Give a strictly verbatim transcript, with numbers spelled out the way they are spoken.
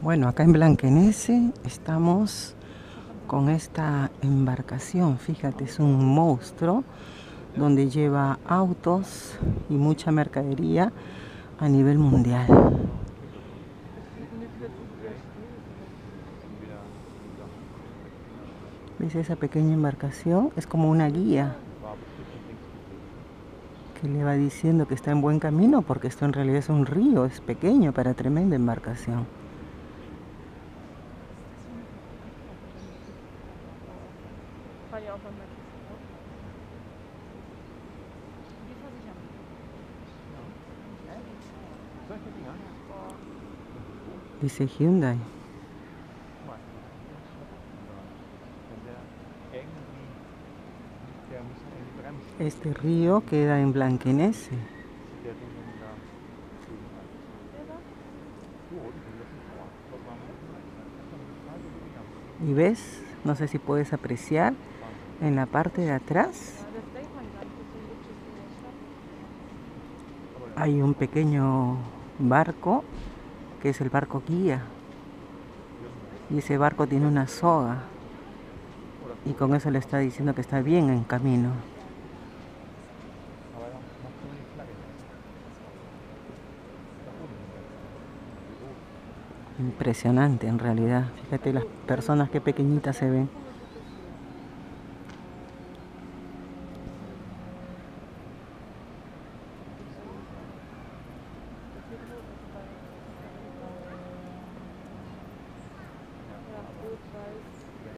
Bueno, acá en Blanquenese estamos con esta embarcación. Fíjate, es un monstruo donde lleva autos y mucha mercadería a nivel mundial. ¿Ves esa pequeña embarcación? Es como una guía que le va diciendo que está en buen camino, porque esto en realidad es un río, es pequeño para tremenda embarcación. Dice Hyundai. Este río queda en Blanquenese. Y ves, no sé si puedes apreciar, en la parte de atrás hay un pequeño barco que es el barco guía. Y ese barco tiene una soga. Y con eso le está diciendo que está bien en camino. Impresionante en realidad. Fíjate las personas qué pequeñitas se ven.